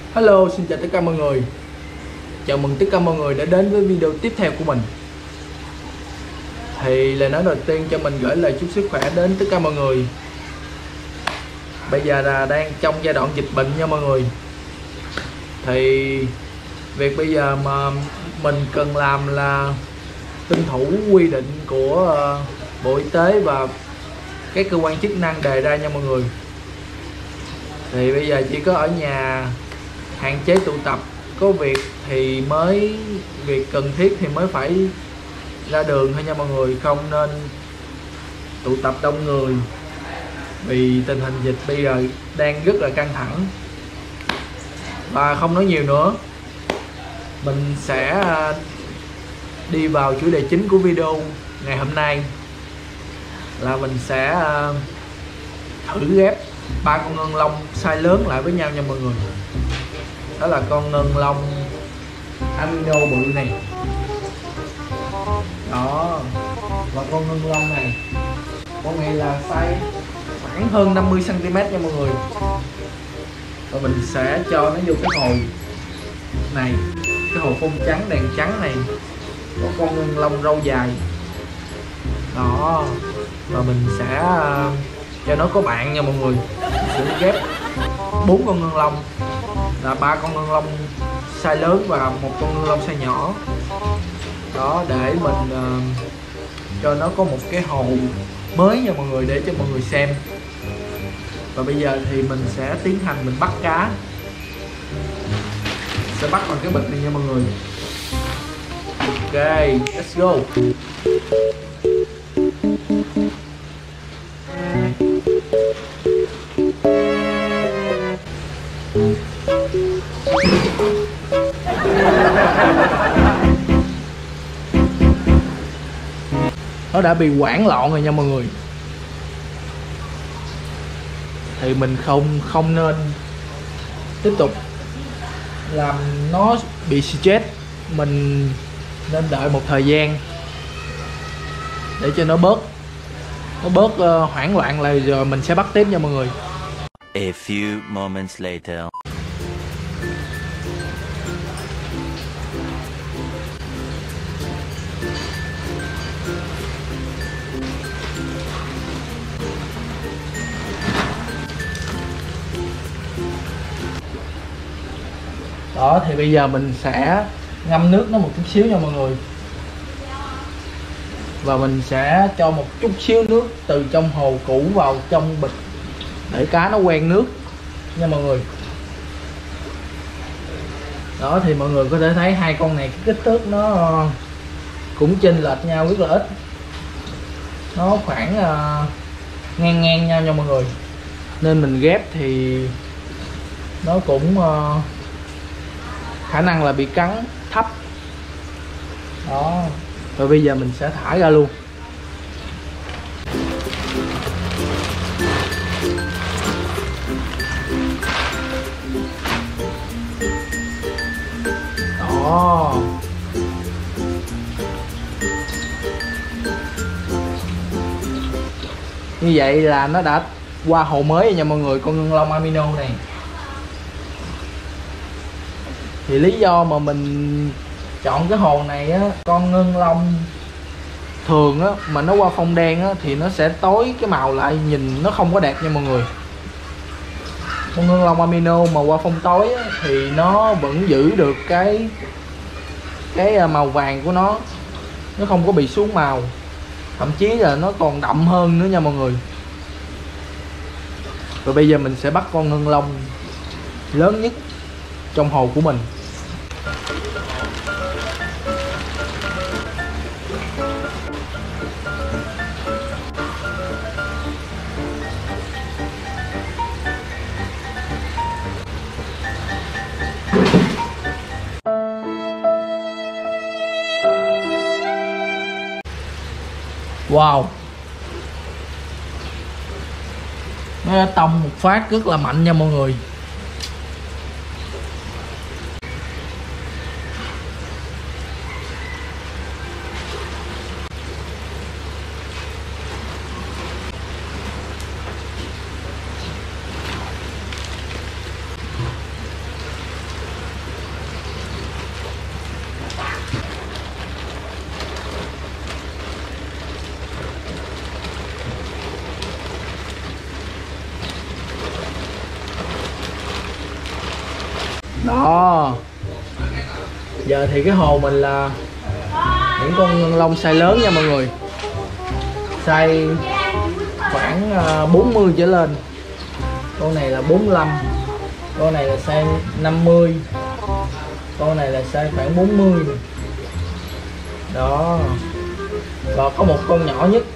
Hello, xin chào tất cả mọi người. Chào mừng tất cả mọi người đã đến với video tiếp theo của mình. Thì lời nói đầu tiên cho mình gửi lời chúc sức khỏe đến tất cả mọi người. Bây giờ là đang trong giai đoạn dịch bệnh nha mọi người. Thì việc bây giờ mà mình cần làm là tuân thủ quy định của Bộ Y tế và các cơ quan chức năng đề ra nha mọi người. Thì bây giờ chỉ có ở nhà, hạn chế tụ tập, có việc thì việc cần thiết thì mới phải ra đường thôi nha mọi người, không nên tụ tập đông người vì tình hình dịch bây giờ đang rất là căng thẳng. Và không nói nhiều nữa, mình sẽ đi vào chủ đề chính của video ngày hôm nay, là mình sẽ thử ghép 3 con ngân long size lớn lại với nhau nha mọi người. Đó là con ngân long amino bự này đó, và con ngân long này, con này là size khoảng hơn 50 cm nha mọi người. Và mình sẽ cho nó vô cái hồ này, cái hồ phun trắng đèn trắng này, có con ngân long râu dài đó. Và mình sẽ cho nó có bạn nha mọi người. Mình sẽ ghép 4 con ngân long, là 3 con ngân long size lớn và 1 con ngân long size nhỏ đó, để mình cho nó có một cái hồ mới nha mọi người, để cho mọi người xem. Và bây giờ thì mình sẽ tiến hành mình bắt cá, sẽ bắt bằng cái bịch này nha mọi người. Ok, let's go. Nó đã bị hoảng loạn rồi nha mọi người. Thì mình không nên tiếp tục làm nó bị stress, mình nên đợi một thời gian để cho nó bớt hoảng loạn lại, rồi mình sẽ bắt tiếp nha mọi người. A few moments later. Đó, thì bây giờ mình sẽ ngâm nước nó một chút xíu nha mọi người. Và mình sẽ cho một chút xíu nước từ trong hồ cũ vào trong bịch để cá nó quen nước nha mọi người. Đó, thì mọi người có thể thấy hai con này cái kích thước nó cũng chênh lệch nhau rất là ít, nó khoảng ngang ngang nhau nha mọi người, nên mình ghép thì nó cũng khả năng là bị cắn thấp đó. Rồi bây giờ mình sẽ thả ra luôn. Đó, như vậy là nó đã qua hồ mới rồi nha mọi người, con ngân long amino này. Thì lý do mà mình chọn cái hồ này á, con ngân long thường á mà nó qua phông đen á thì nó sẽ tối cái màu lại, nhìn nó không có đẹp nha mọi người. Con ngân long amino mà qua phông tối á, thì nó vẫn giữ được cái màu vàng của nó không có bị xuống màu, thậm chí là nó còn đậm hơn nữa nha mọi người. Rồi bây giờ mình sẽ bắt con ngân long lớn nhất trong hồ của mình. Wow, nó tông một phát rất là mạnh nha mọi người. Đó. Giờ thì cái hồ mình là những con ngân long size lớn nha mọi người, size khoảng 40 trở lên. Con này là 45, con này là size 50, con này là size khoảng 40 này. Đó. Và có một con nhỏ nhất.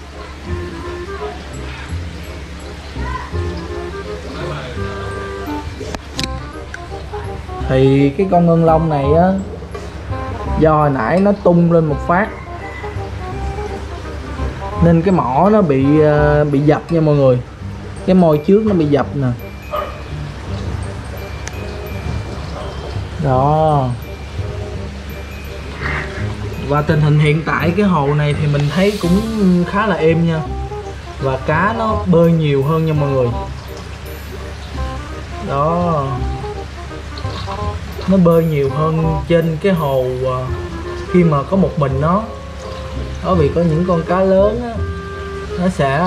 Thì cái con ngân long này á, do hồi nãy nó tung lên một phát nên cái mỏ nó bị dập nha mọi người. Cái môi trước nó bị dập nè. Đó. Và tình hình hiện tại cái hồ này thì mình thấy cũng khá là êm nha. Và cá nó bơi nhiều hơn nha mọi người. Đó. Nó bơi nhiều hơn trên cái hồ khi mà có một mình nó. Đó, vì có những con cá lớn á, nó sẽ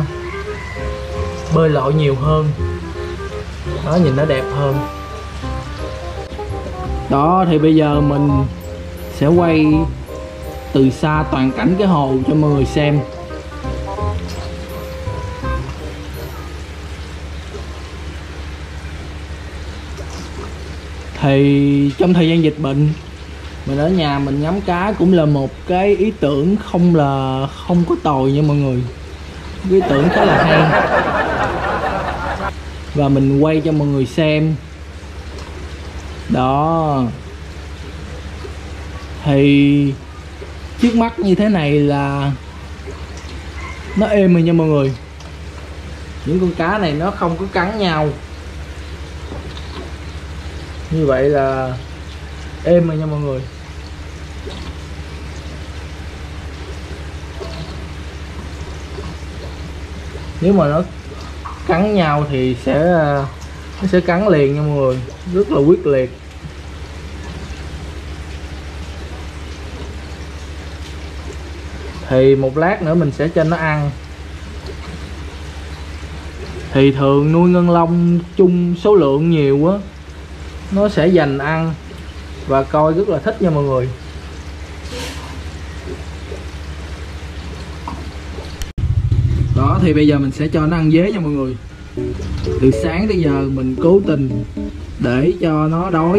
bơi lội nhiều hơn. Đó, nhìn nó đẹp hơn. Đó, thì bây giờ mình sẽ quay từ xa toàn cảnh cái hồ cho mọi người xem. Thì trong thời gian dịch bệnh, mình ở nhà mình ngắm cá cũng là một cái ý tưởng không có tồi nha mọi người. Cái ý tưởng khá là hay. Và mình quay cho mọi người xem. Đó. Thì trước mắt như thế này là nó êm rồi nha mọi người. Những con cá này nó không có cắn nhau. Như vậy là êm rồi nha mọi người. Nếu mà nó cắn nhau thì nó sẽ cắn liền nha mọi người, rất là quyết liệt. Thì một lát nữa mình sẽ cho nó ăn. Thì thường nuôi ngân long chung số lượng nhiều á, nó sẽ dành ăn và coi rất là thích nha mọi người. Đó, thì bây giờ mình sẽ cho nó ăn dế nha mọi người. Từ sáng tới giờ mình cố tình để cho nó đói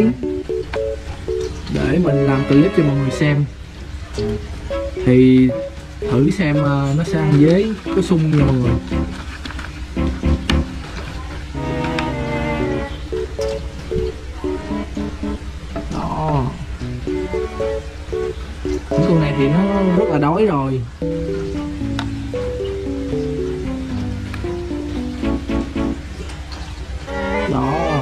để mình làm clip cho mọi người xem. Thì thử xem nó sẽ ăn dế có sung nha mọi người. Đó. Những con này thì nó rất là đói rồi. Đó.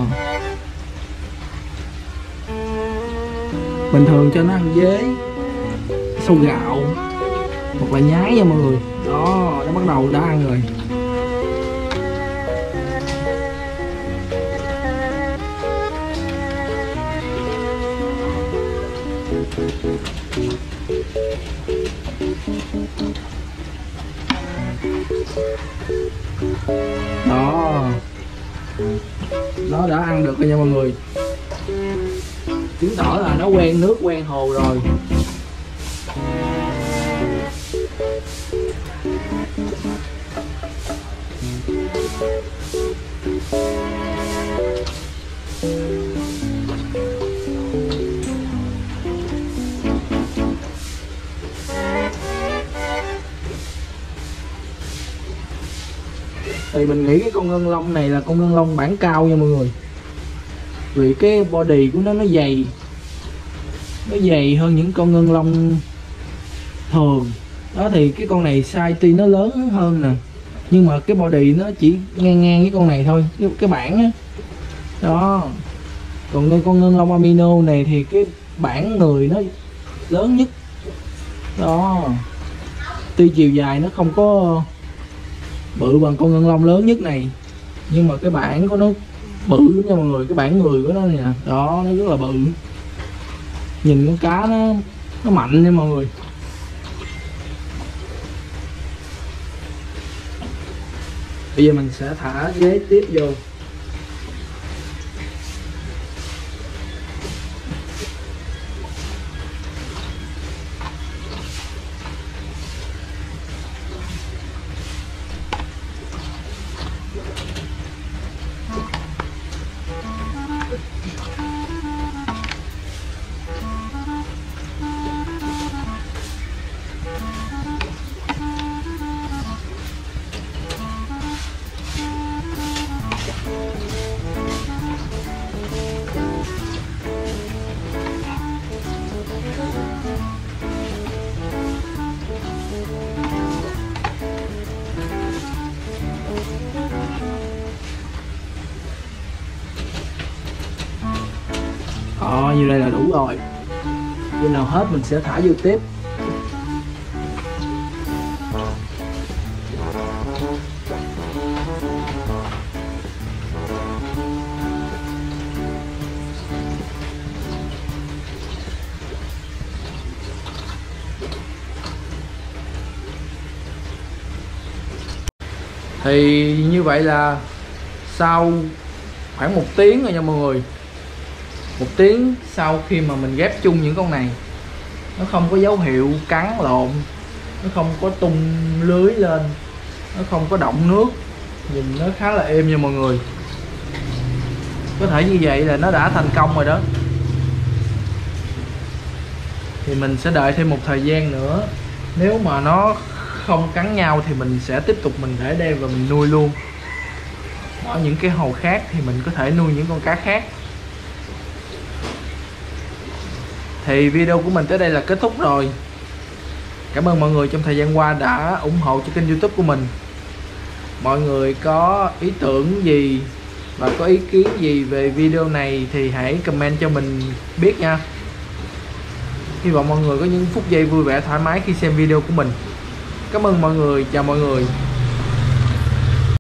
Bình thường cho nó ăn dế, sâu gạo hoặc là nhái nha mọi người. Đó, nó bắt đầu đã ăn rồi. Đó, nó đã ăn được rồi nha mọi người. Chứng tỏ là nó quen nước quen hồ rồi. Thì mình nghĩ cái con ngân long này là con ngân long bản cao nha mọi người. Vì cái body của nó dày. Nó dày hơn những con ngân long thường. Đó, thì cái con này size tuy nó lớn hơn nè, nhưng mà cái body nó chỉ ngang ngang với con này thôi, cái bản á. Đó. Còn con ngân long albino này thì cái bản người nó lớn nhất. Đó. Tuy chiều dài nó không có bự bằng con ngân long lớn nhất này, nhưng mà cái bản của nó bự lắm nha mọi người. Cái bản người của nó này nè. Đó, nó rất là bự. Nhìn con cá nó mạnh nha mọi người. Bây giờ mình sẽ thả dế tiếp vô. Như đây là đủ rồi. Khi nào hết mình sẽ thả vô tiếp. Thì như vậy là sau khoảng 1 tiếng rồi nha mọi người. 1 tiếng sau khi mà mình ghép chung những con này, nó không có dấu hiệu cắn lộn, nó không có tung lưới lên, nó không có động nước, nhìn nó khá là êm nha mọi người. Có thể như vậy là nó đã thành công rồi đó. Thì mình sẽ đợi thêm một thời gian nữa. Nếu mà nó không cắn nhau thì mình sẽ tiếp tục mình để đây và mình nuôi luôn. Ở những cái hồ khác thì mình có thể nuôi những con cá khác. Thì video của mình tới đây là kết thúc rồi. Cảm ơn mọi người trong thời gian qua đã ủng hộ cho kênh YouTube của mình. Mọi người có ý tưởng gì và có ý kiến gì về video này thì hãy comment cho mình biết nha. Hy vọng mọi người có những phút giây vui vẻ thoải mái khi xem video của mình. Cảm ơn mọi người, chào mọi người.